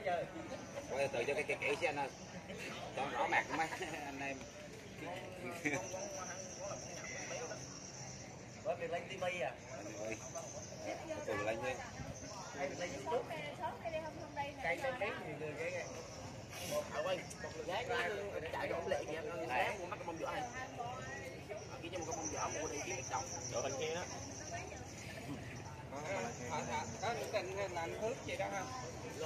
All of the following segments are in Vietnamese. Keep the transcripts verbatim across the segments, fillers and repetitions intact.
Quay từ cho cái kiểu kiểu chứ anh ơi, cho rõ mặt mấy anh em. Có việc lên tivi à? Từ lên đi. Hay lên YouTube. Cây cây cái gì người cái một ở đây một người gái chạy đổ lệ kìa, sáng mua mắt cái bông vỏ này. Chỉ cho một cái bông vỏ mua đi kiếm đồng. Chỗ bên kia đó. Có những tình làm thước gì đó không?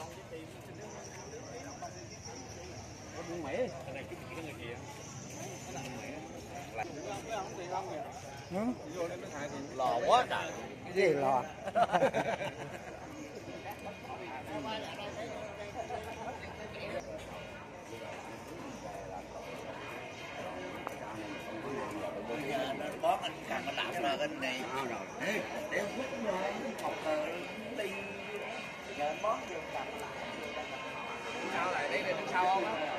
Có buôn Mỹ, cái này cái cái người kia. Cái này Mỹ. Là không tiền không kìa. Ừ. Vô đây mới xài tiền. Lò quá trời. Cái gì lò? Bón anh cầm anh làm là bên này. Để để hút rồi học đi giờ bón vô cầm lại. Sao lại đi đến sau không á?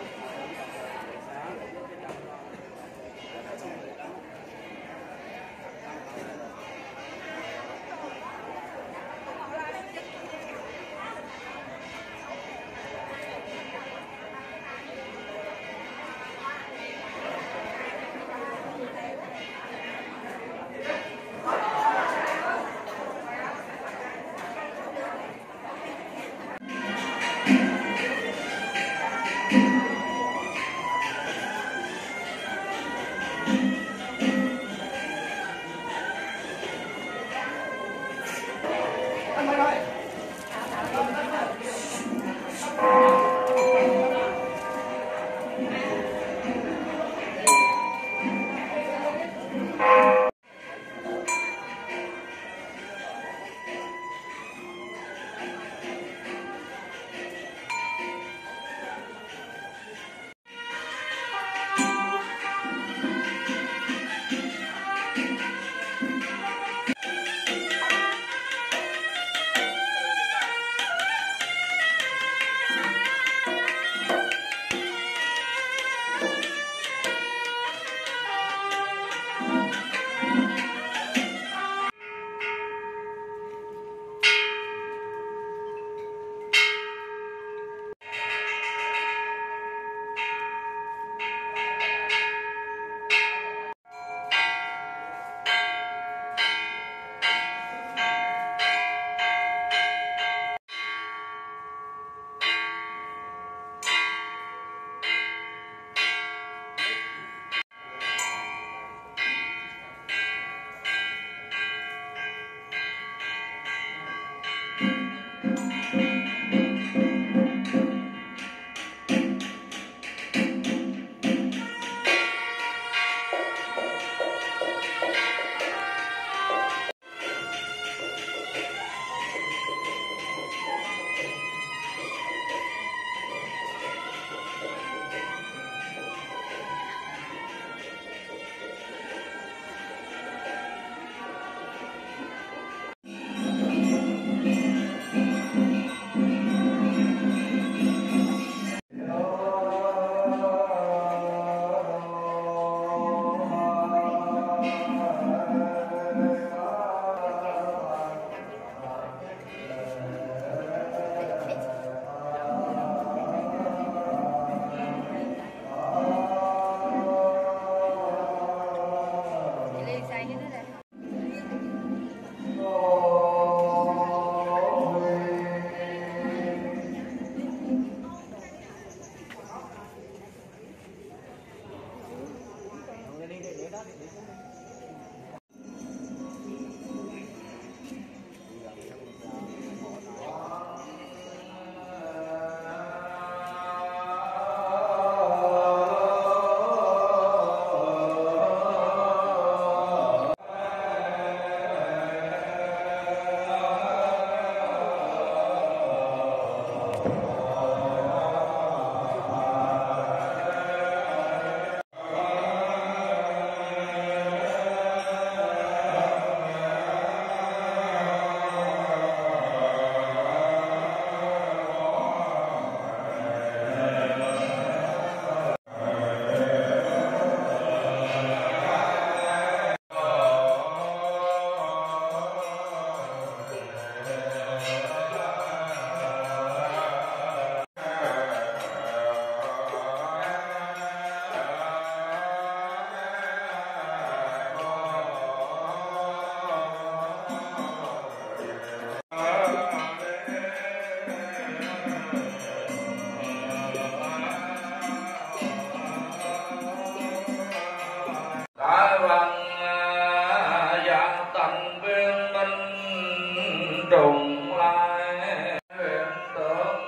viên minh trùng lai huyện tượng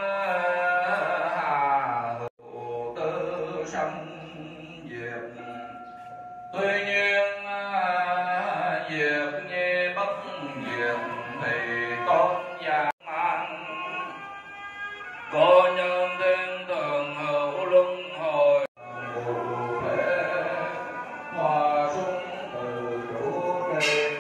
hà hữu tư sanh diệt. Tuy nhiên diệt như bất diệt thì tôn giả mang cô nhân thiên thường hữu luân hồi bồ đề hòa xuân từ chủ trì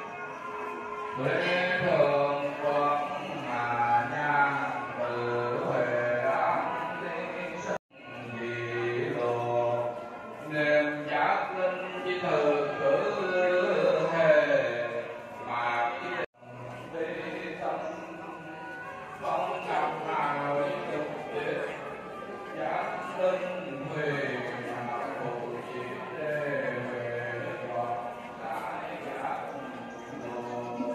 tuệ thường quang hà nha từ huệ an tinh sinh dị lộ niệm giác linh chi từ cử hề mà chi đi tâm không gặp nào dục diệt giác linh thùy mà phụ chỉ đề về đoạn đại giác lộ.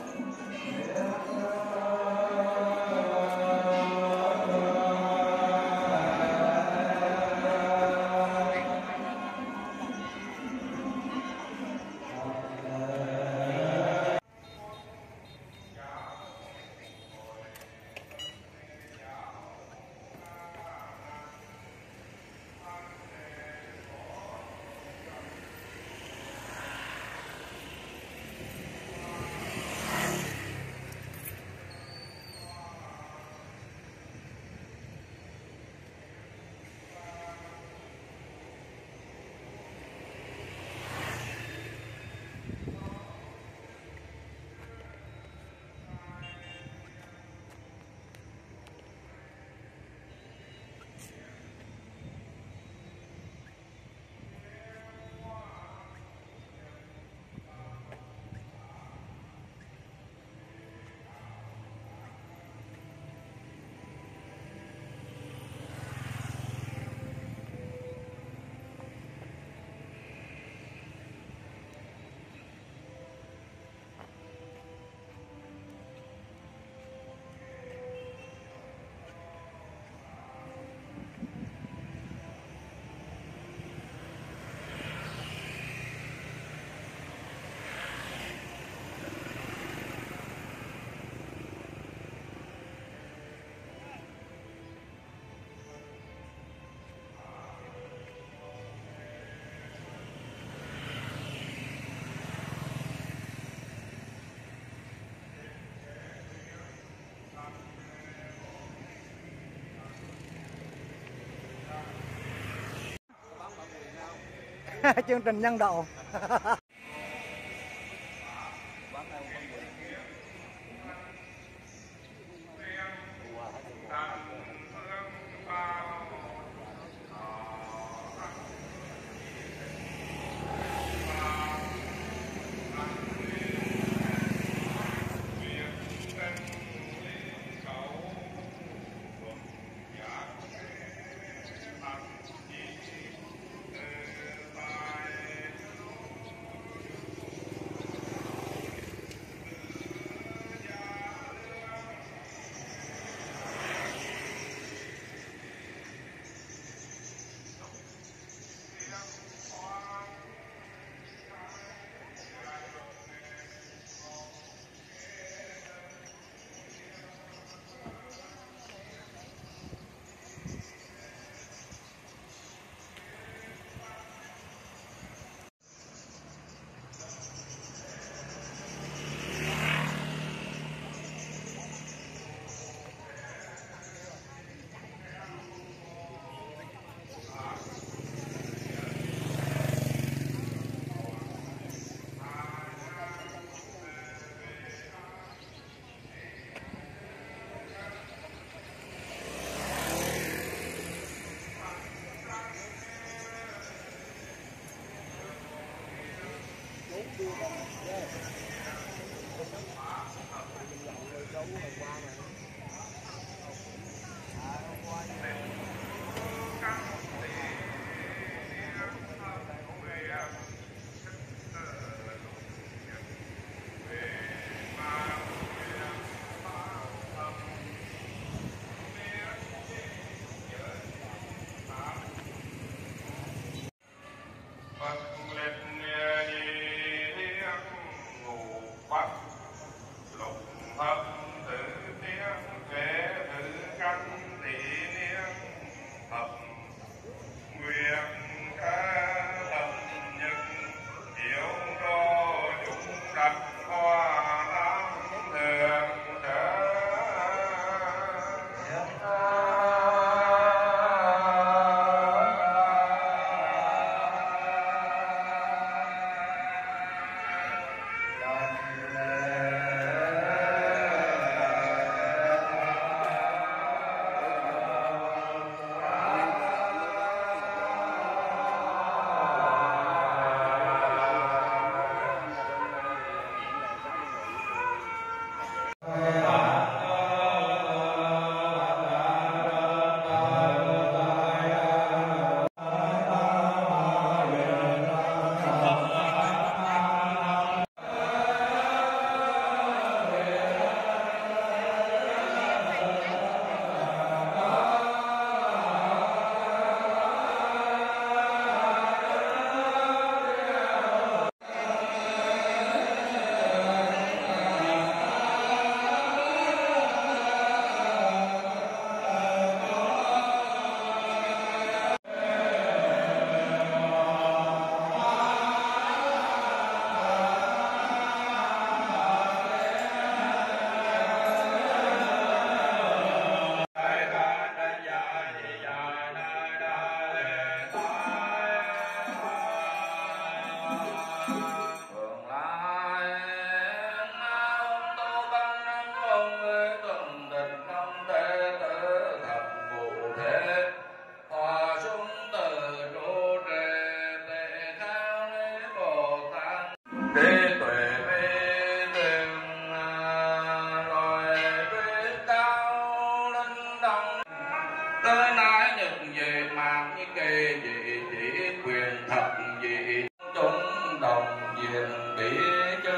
Chương trình nhân độ.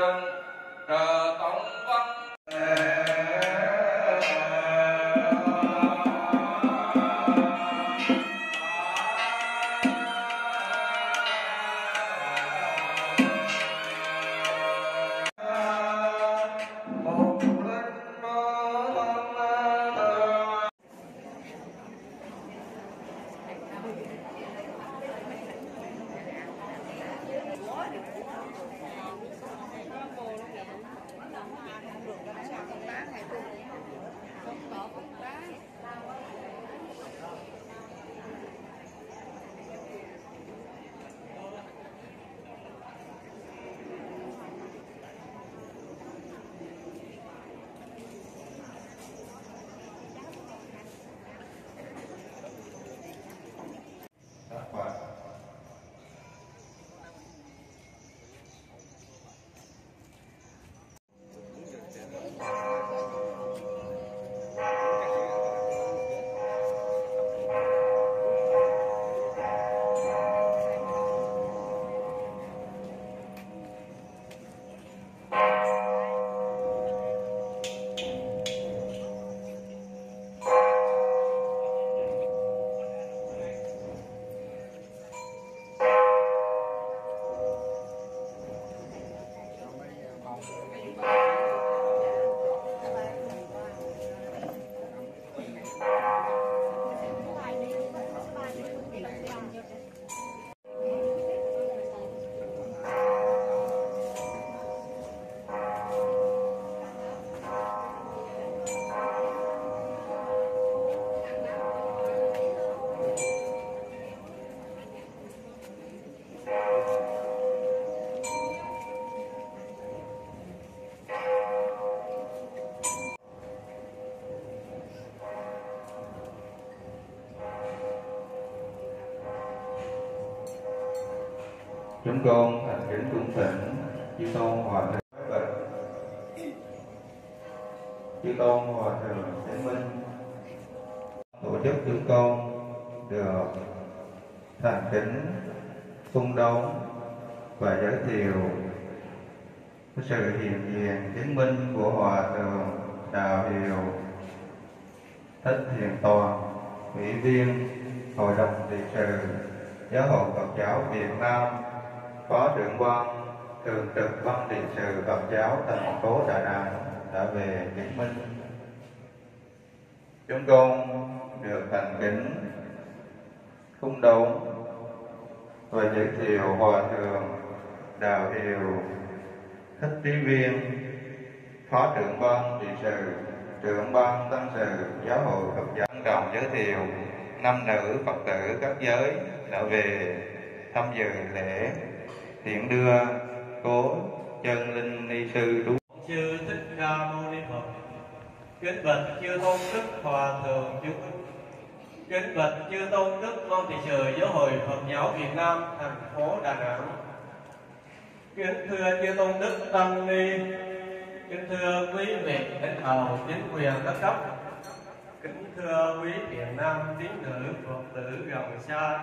trường trợ tông văn Chúng con thành kính cung thỉnh chư tôn hòa thượng bạch chư tôn hòa thượng Thế Minh. Tổ chức chúng con được thành kính cung đón và giới thiệu sự hiện diện chứng minh của hòa thượng Đạo Hiệu Thích Thiện Toàn, ủy viên Hội đồng trị sự Giáo hội Phật giáo Việt Nam, Phó trưởng quan thường trực ban trị sự Phật giáo thành phố Đà Nẵng đã về chứng minh. Chúng con được thành kính cung đón và giới thiệu hòa thượng Đạo Hiệu Thích Trí Viên, Phó trưởng ban trị sự, trưởng ban tăng sự Giáo hội Phật giáo. Trân trọng giới thiệu năm nữ Phật tử các giới đã về tham dự lễ tiễn đưa cố chân linh ni sư đúng. Chư Thích Ca Mâu Ni Phật. Kính bạch chư tôn đức hòa thượng chúng. Kính bạch chư tôn đức ban trị sự Giáo hội Phật giáo Việt Nam thành phố Đà Nẵng. Kính thưa chư tôn đức tăng ni. Kính thưa quý vị lãnh đạo chính quyền các cấp. Kính thưa quý thiện nam tín nữ Phật tử gần xa.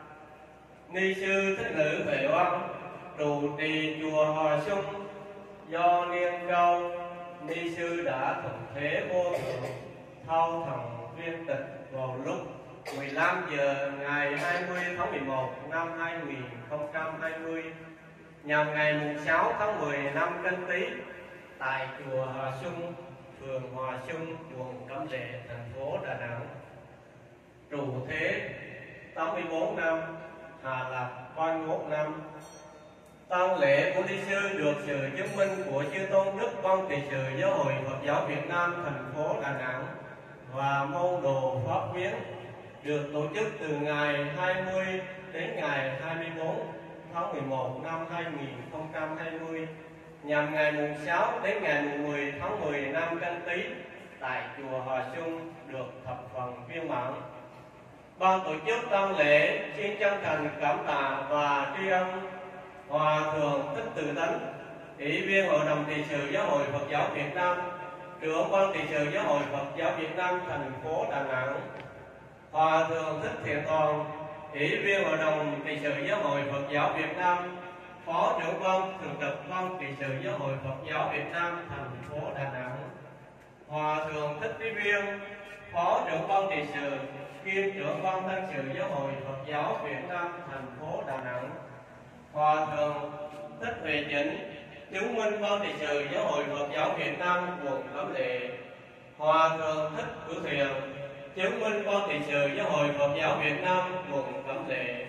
Ni sư Thích Nữ Huệ Oan trụ trì chùa Hòa Xuân, do niên cao ni sư đã thuận thế vô thượng thao thần viên tịch vào lúc mười lăm giờ ngày hai mươi tháng mười một năm hai nghìn không trăm hai mươi, nhằm ngày sáu tháng mười năm Canh Tý, tại chùa Hòa Xuân, phường Hòa Xuân, quận Cẩm Lệ, thành phố Đà Nẵng. Trụ thế tám mươi bốn năm, hạ lập ba mươi mốt năm. Tang lễ của ni sư được sự chứng minh của chư tôn đức ban trị sự Giáo hội Phật giáo Việt Nam thành phố Đà Nẵng và môn đồ pháp viếng được tổ chức từ ngày hai mươi đến ngày hai mươi tư tháng mười một năm hai nghìn không trăm hai mươi, nhằm ngày mùng sáu đến ngày mùng mười tháng mười năm Canh Tý tại chùa Hòa Xuân được thập phần viên mãn. Ban tổ chức tang lễ xin chân thành cảm tạ và tri ân Hòa thượng Thích Từ Tánh, ủy viên Hội đồng trị sự Giáo hội Phật giáo Việt Nam, trưởng ban trị sự Giáo hội Phật giáo Việt Nam thành phố Đà Nẵng, Hòa thượng Thích Thiện Toàn, ủy viên Hội đồng trị sự Giáo hội Phật giáo Việt Nam, Phó trưởng ban thường trực Ban trị sự Giáo hội Phật giáo Việt Nam thành phố Đà Nẵng, Hòa thượng Thích Trí Viên, Phó trưởng ban trị sự kiêm trưởng ban tăng sự Giáo hội Phật giáo Việt Nam thành phố Đà Nẵng, Hòa thượng Thích Huệ Chỉnh, chứng minh ban trị sự Giáo hội Phật giáo Việt Nam quận Cẩm Lệ, Hòa thượng Thích Cửu Thuyền, chứng minh ban trị sự Giáo hội Phật giáo Việt Nam quận Cẩm Lệ.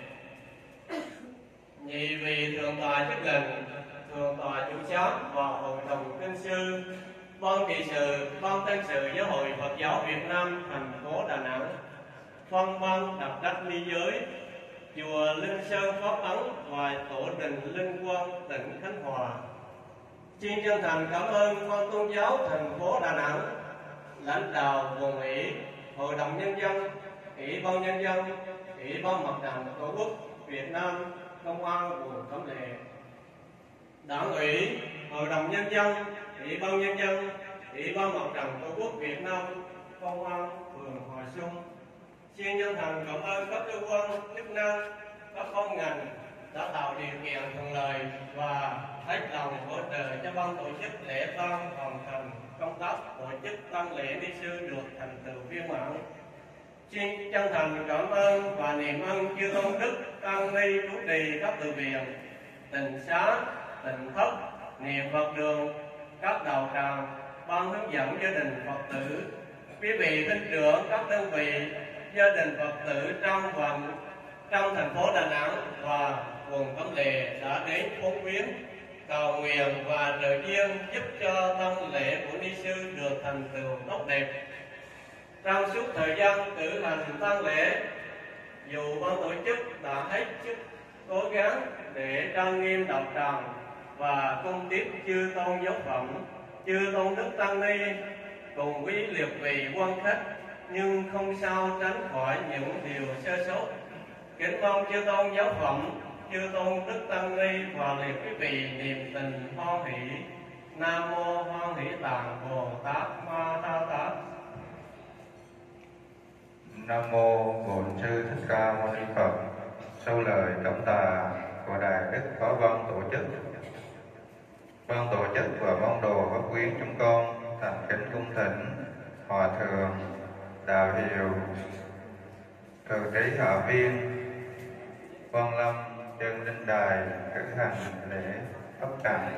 Nhị vị thượng tọa chức lệnh, thượng tọa chủ giám và hội đồng kinh sư, ban trị sự ban tăng sự Giáo hội Phật giáo Việt Nam thành phố Đà Nẵng, phân ban đặt đất ni giới, chùa Linh Sơn Pháp Ấn và tổ đình Linh Quang tỉnh Khánh Hòa. Xin chân thành cảm ơn ban tôn giáo thành phố Đà Nẵng, lãnh đạo quận ủy, hội đồng nhân dân, ủy ban nhân dân, ủy ban mặt trận tổ quốc Việt Nam, công an quận Cẩm Lệ, đảng ủy, hội đồng nhân dân, ủy ban nhân dân, ủy ban mặt trận tổ quốc Việt Nam, công an phường Hòa Xuân. Xin chân thành cảm ơn các cơ quan chức năng, các ban ngành đã tạo điều kiện thuận lợi và hết lòng hỗ trợ cho ban tổ chức lễ tang hoàn thành công tác tổ chức tang lễ ni sư được thành tựu viên mãn. Xin chân thành cảm ơn và niềm ơn chư tôn đức tăng ni chủ trì các tự viện, tịnh xá, tịnh thất, niệm Phật đường, các đạo tràng, ban hướng dẫn gia đình Phật tử, quý vị huynh trưởng các đơn vị gia đình Phật tử trong và trong thành phố Đà Nẵng và quận Cẩm Lệ đã đến phóng viếng, cầu nguyện và trợ duyên giúp cho tang lễ của ni sư được thành tựu tốt đẹp. Trong suốt thời gian cử hành tang lễ, dù ban tổ chức đã hết sức cố gắng để trang nghiêm đạo tràng và cung tiếp chư tôn giáo phẩm, chư tôn đức tăng ni cùng quý liệt vị quan khách, nhưng không sao tránh khỏi những điều sơ sót. Kính mong chư tôn giáo phẩm, chư tôn đức tăng ni và liệt quý vị niềm tình hoan hỷ. Nam mô Hoan Hỷ Tạng Bồ Tát Ma Ha Tát. Nam mô Bổn Sư Thích Ca Mâu Ni Phật. Sau lời cảm tạ của Đại Đức Phó Ban tổ chức, ban tổ chức và ban đồ pháp quyến chúng con thành kính cung thỉnh Hòa thượng Đạo Hiệu, Trụ trì Hạ Viên, Quan Lâm chân linh đài cử hành lễ pháp tràng.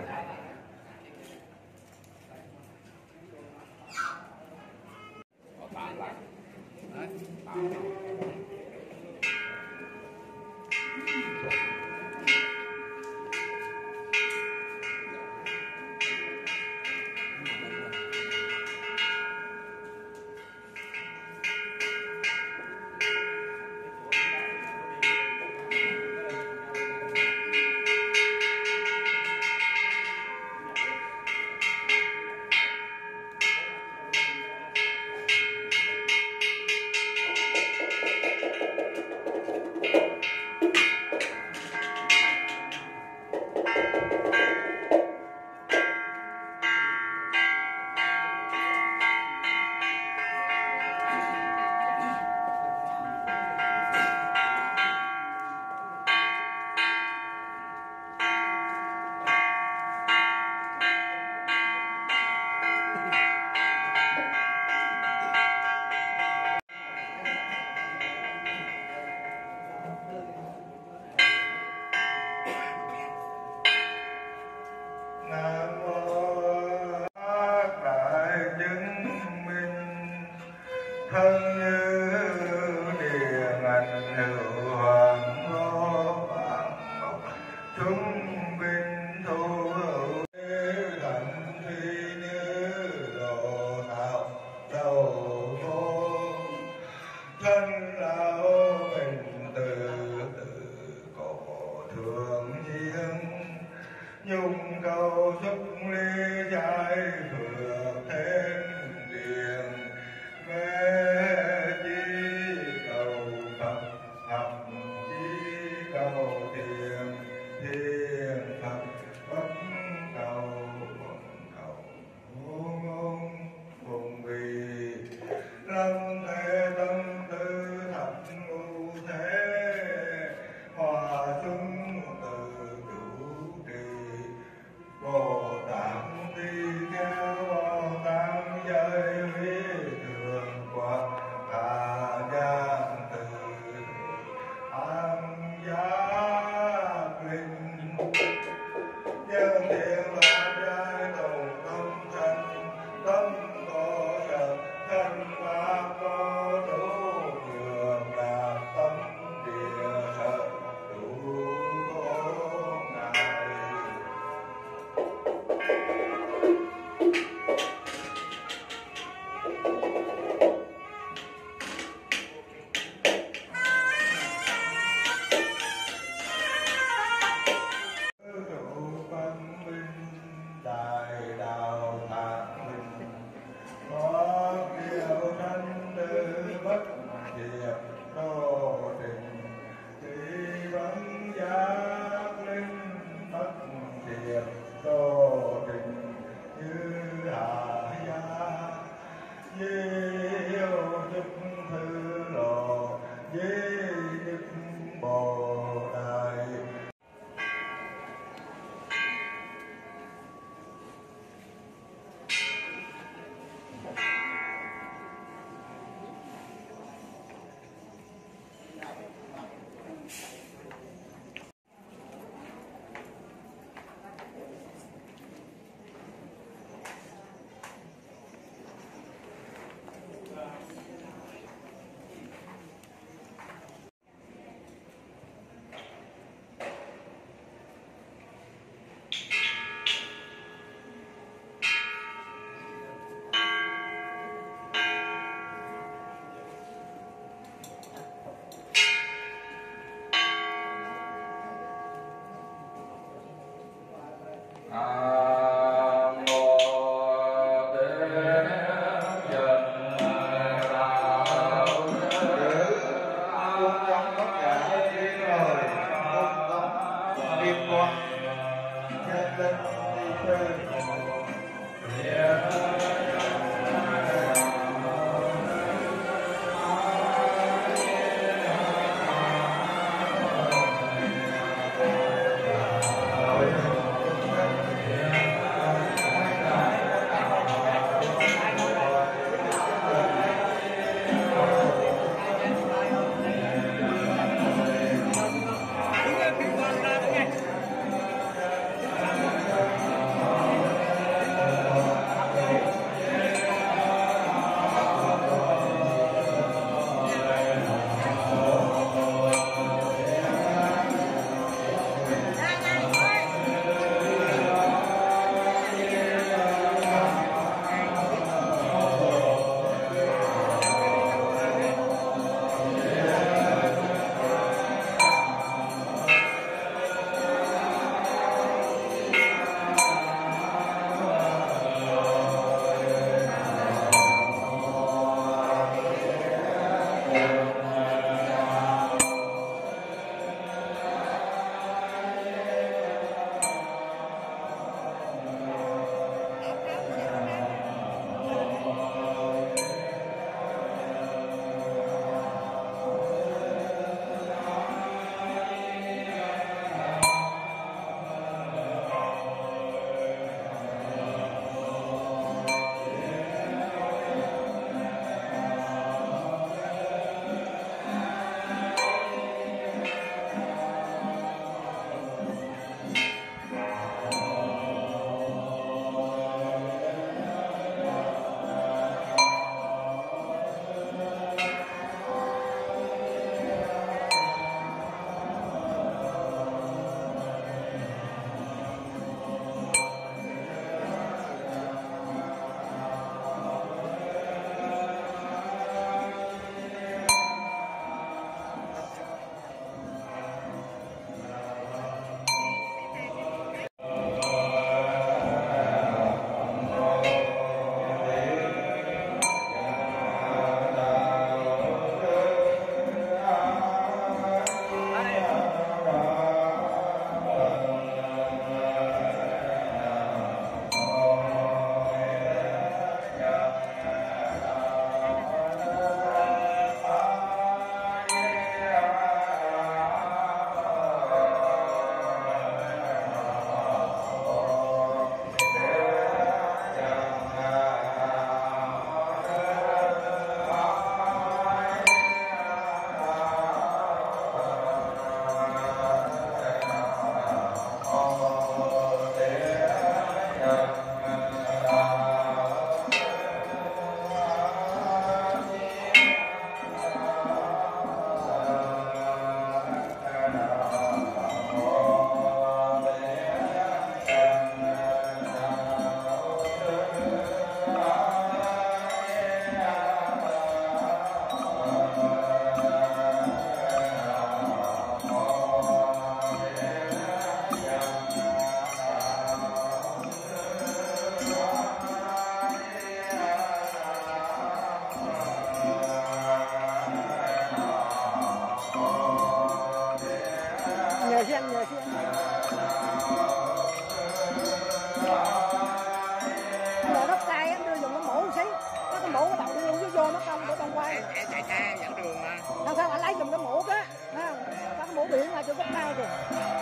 là chỗ cấp cao kìa.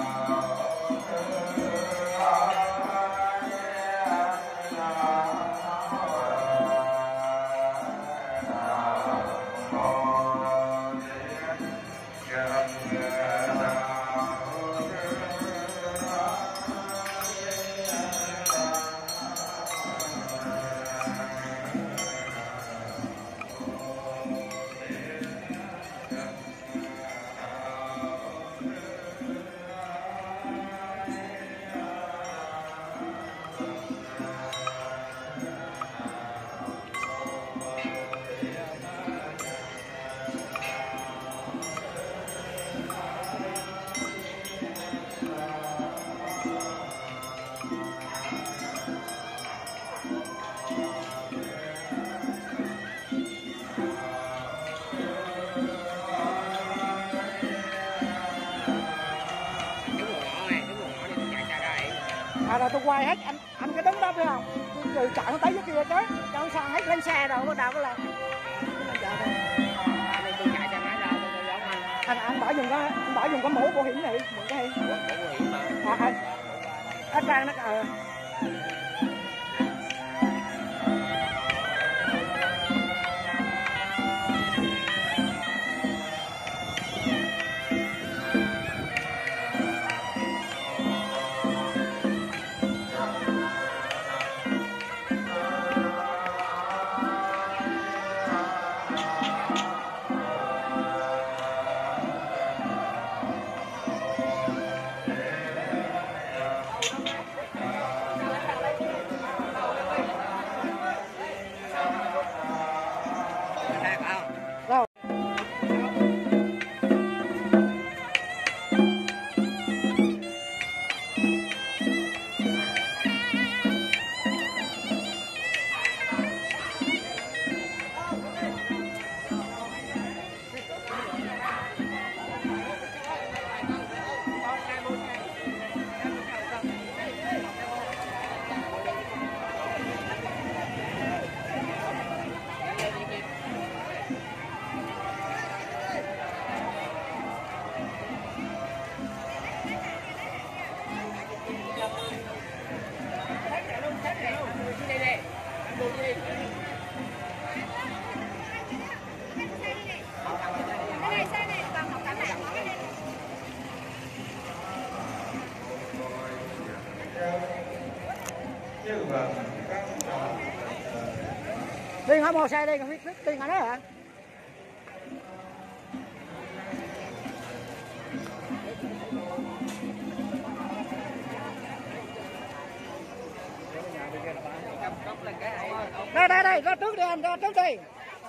À rồi tôi quay hết, anh anh cái đứng đó phải không? Từ chạy tới dưới kia chứ, cho sang hết lên xe rồi bắt đầu là anh anh bỏ dùng có anh bỏ dùng có mũ bảo hiểm này, mượn cái hay. À anh anh Trang nó ờ Tiên hả, mua xe đi, còn biết Tiên hả đó hả? Đây đây đây, ra trước đi anh, ra trước đi.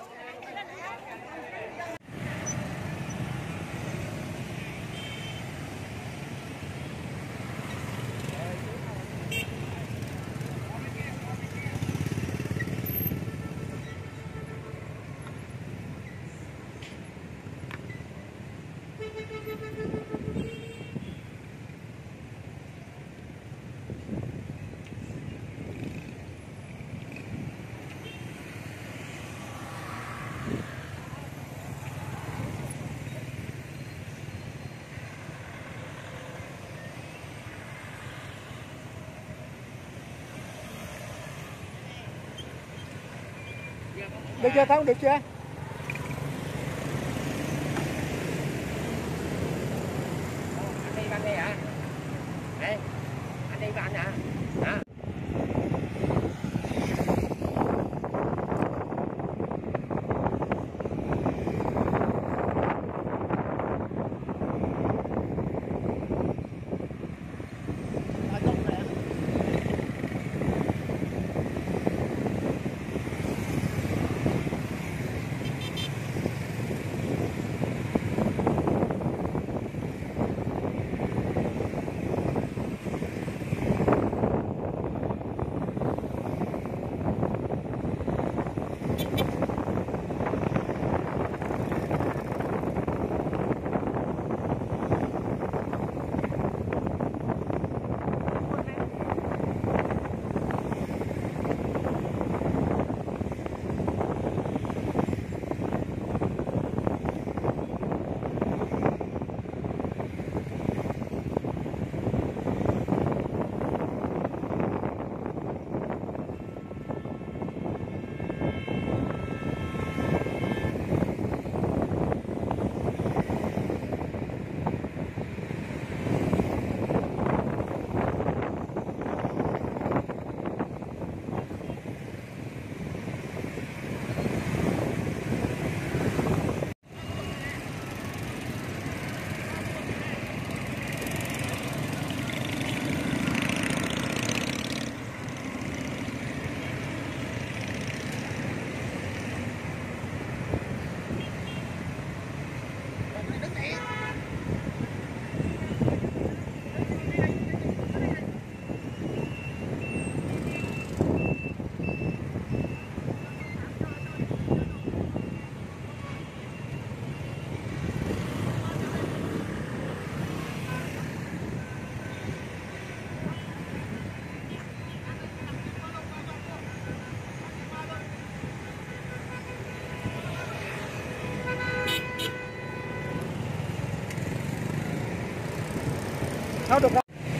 Được chưa không? Được chưa? Anh đi bạn đi hả? Ê, anh đi bạn hả? Hả? Thôi được rồi.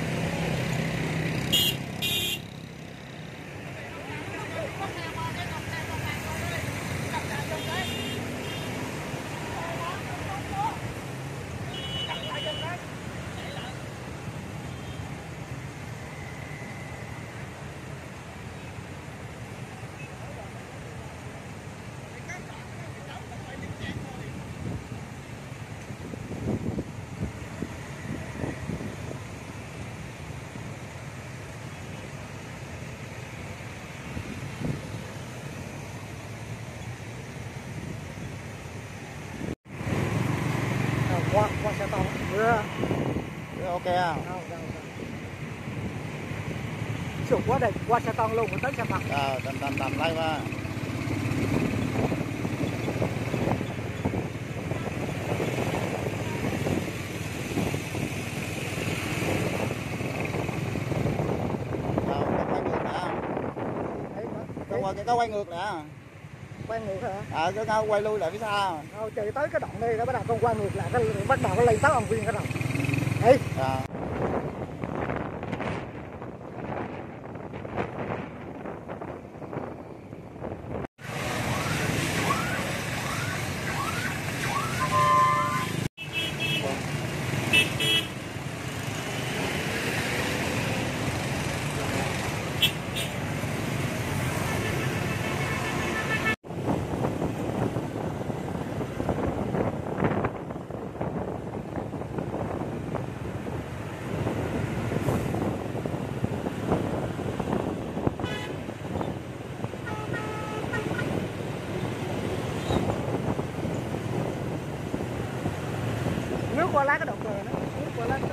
Qua qua xe to vừa ok à? Chụp quá đây, qua xe to luôn, tới xe mặt. Ờ, tầm tầm tầm lại qua. Rồi, quay ngược nè. Có quay ngược nè. Quay ngược hả? Ờ, cái nhau quay lui lại phía sau. Thôi chạy tới cái đoạn đây nó bắt đầu con quay ngược lại, cái bắt đầu nó lên tới ông viên cái đầu. Đấy. Ờ. Nước qua lá cái đầu cờ nó, nước qua lá.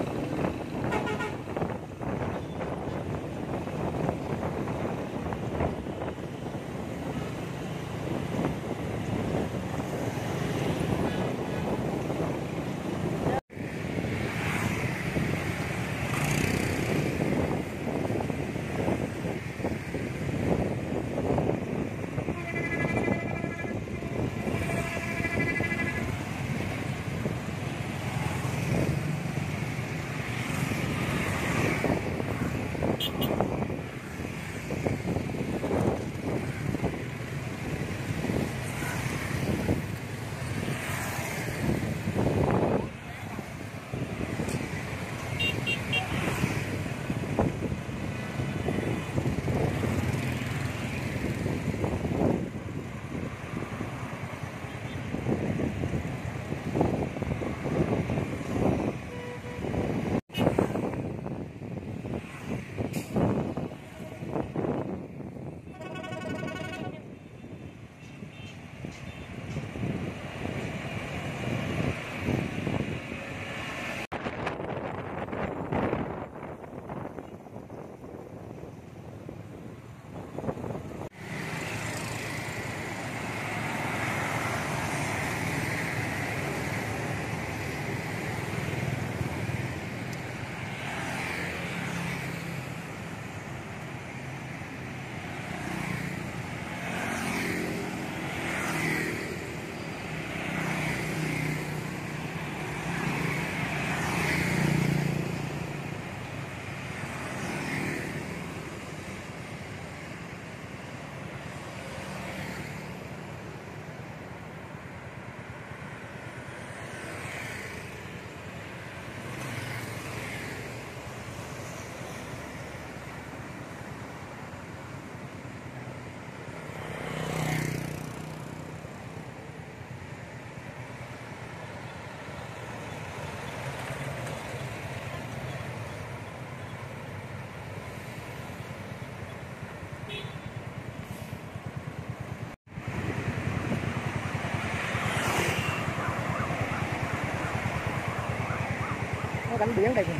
Cảnh biển đây kìa.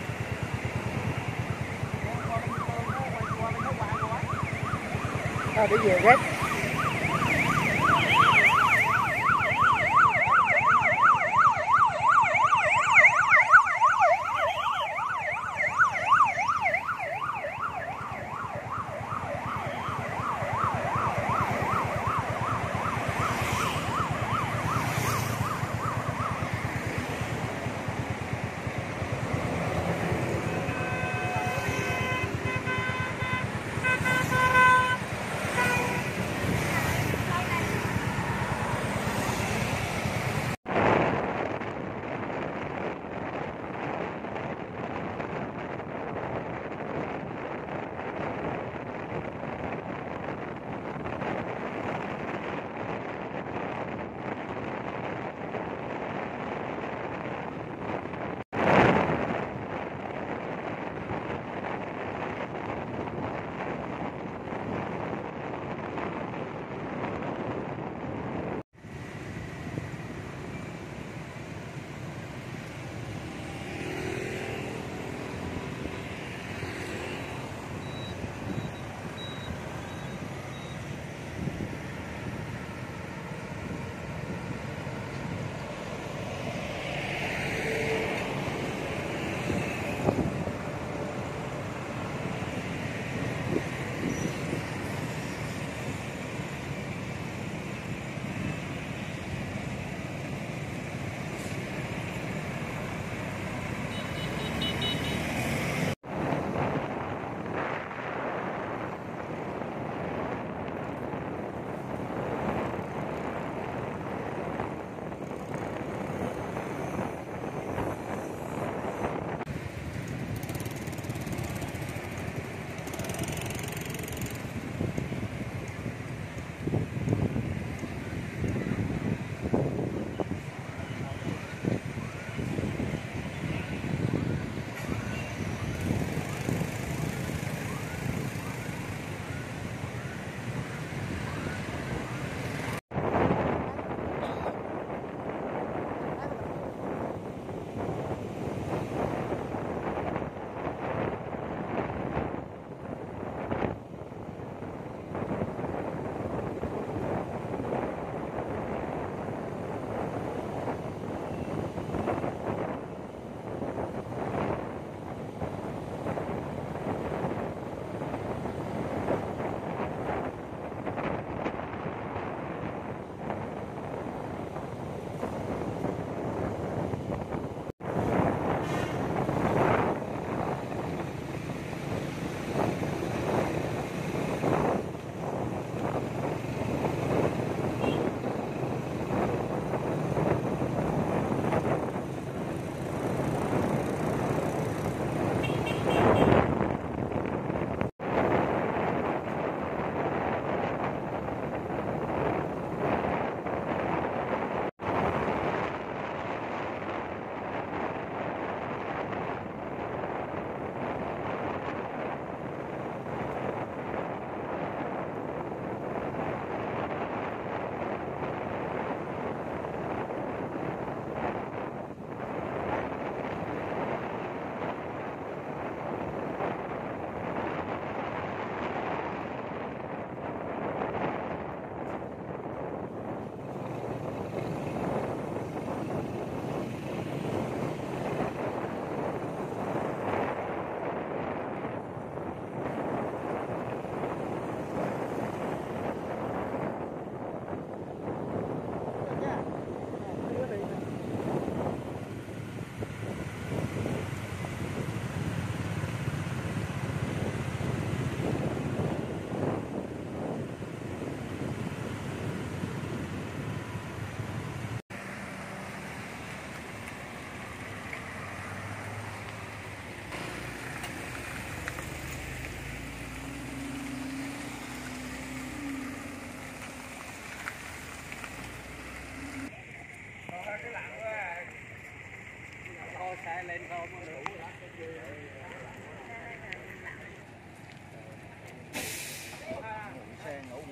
À, để về ghét.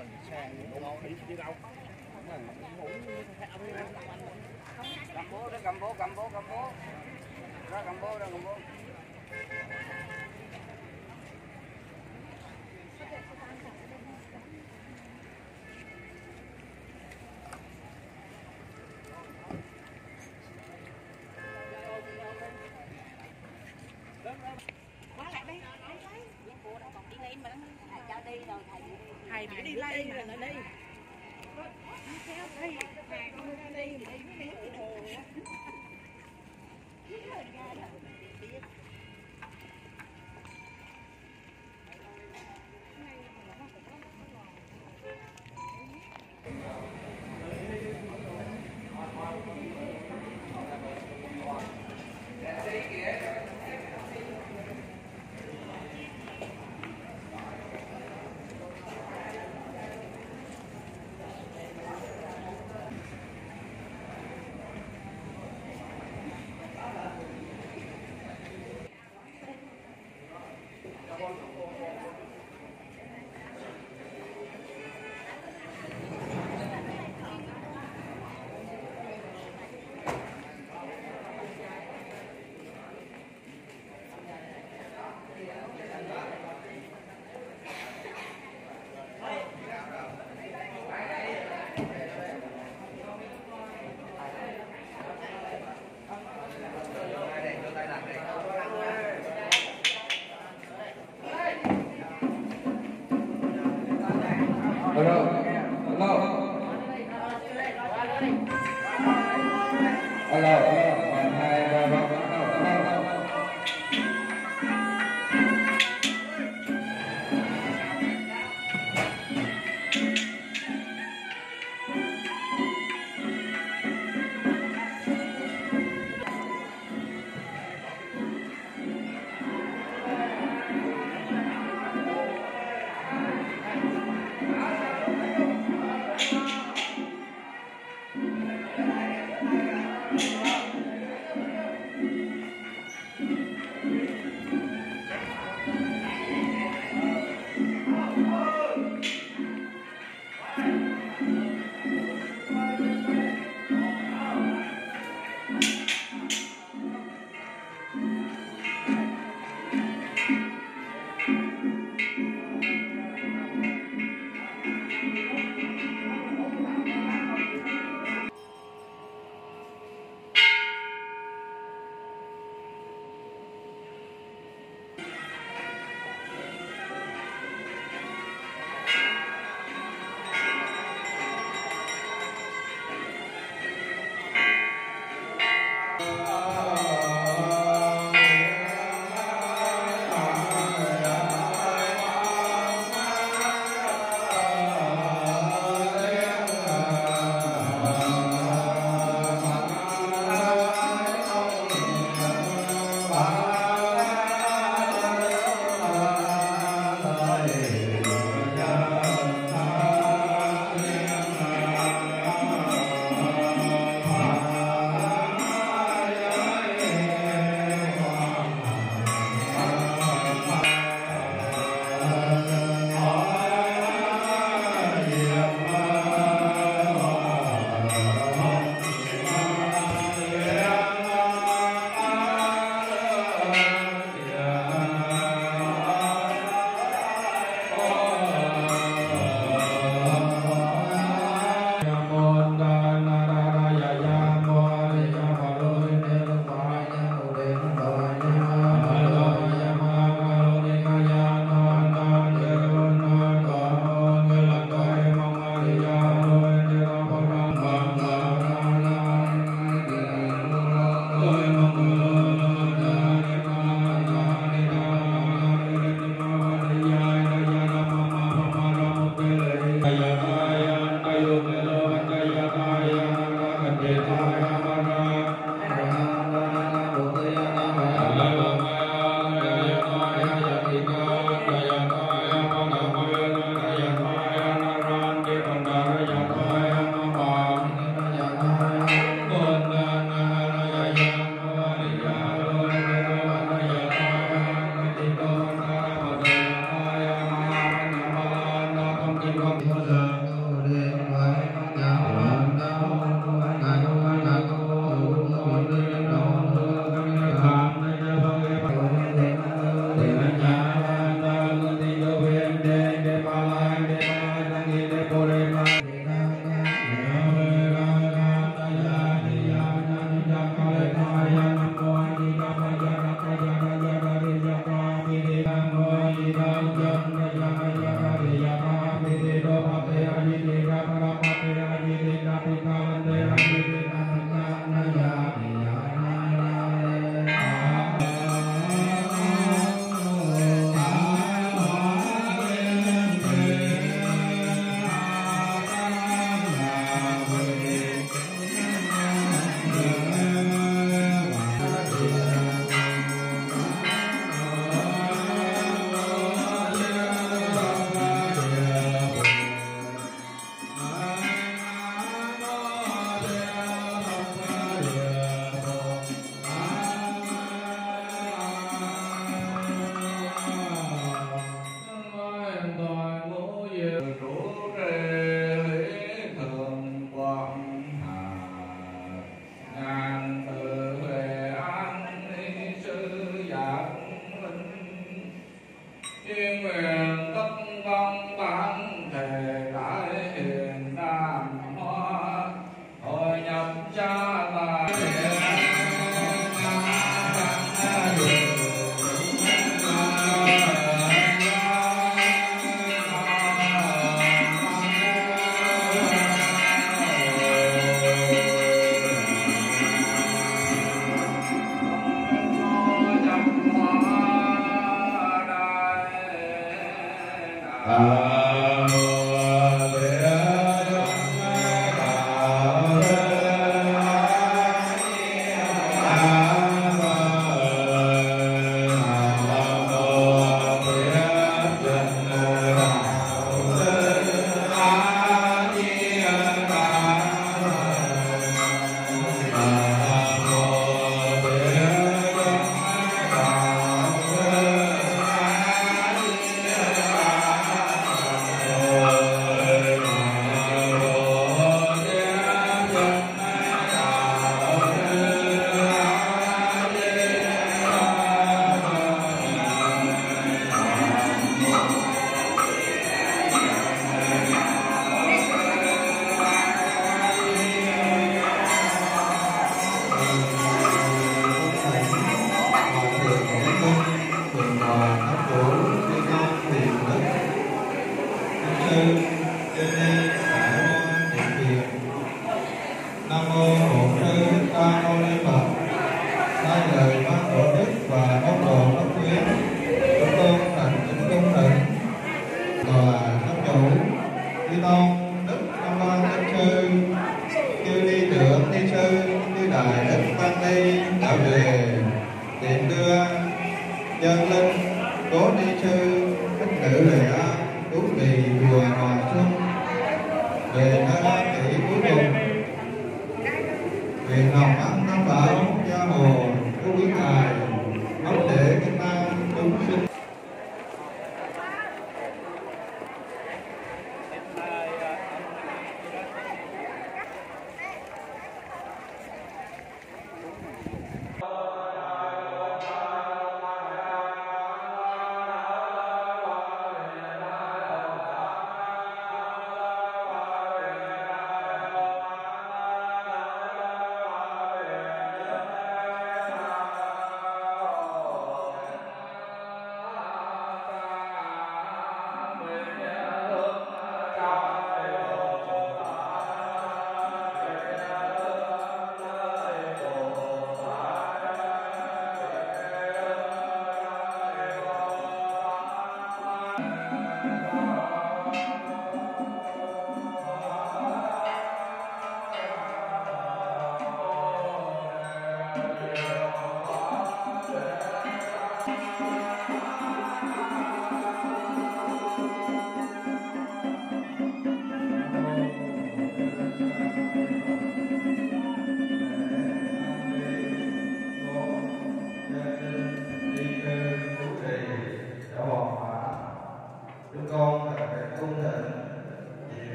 mình sang ngon đi chứ đâu. Cầm bố đó, cầm bố, cầm bố, cầm bố. Ra cầm bố, ra cầm bố. Thầy phải đi lấy rồi nó đi. Alo, alo. Alo, alo, một, hai, ba, ba, alo, alo.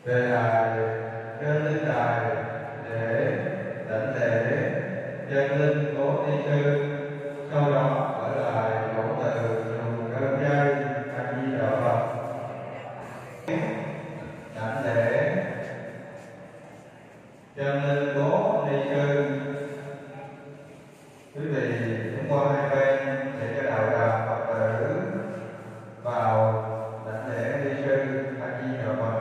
về đài trên lên đài để đảnh lễ chân linh cố ni sư, sau đó ở lại đổ từ dùng cơ dây A Di Đà Phật. Đảnh lễ chân linh cố ni sư. Quý vị chúng qua hai bên sẽ cho đạo tràng Phật tử vào đảnh lễ ni sư A Di Đà Phật.